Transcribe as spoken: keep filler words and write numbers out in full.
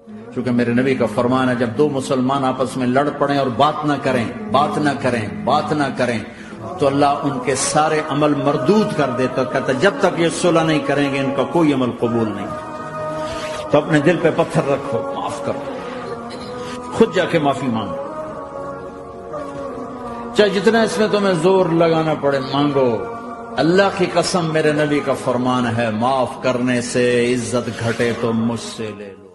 क्योंकि मेरे नबी का फरमान है, जब दो मुसलमान आपस में लड़ पड़े और बात ना करें बात ना करें बात ना करें तो अल्लाह उनके सारे अमल मरदूद कर देता। कहता जब तक ये सुलह नहीं करेंगे इनका कोई अमल कबूल नहीं। तो अपने दिल पे पत्थर रखो, माफ करो, खुद जाके माफी मांगो, चाहे जितना इसमें तुम्हें जोर लगाना पड़े मांगो। अल्लाह की कसम, मेरे नबी का फरमान है, माफ करने से इज्जत घटे तो मुझसे ले लो।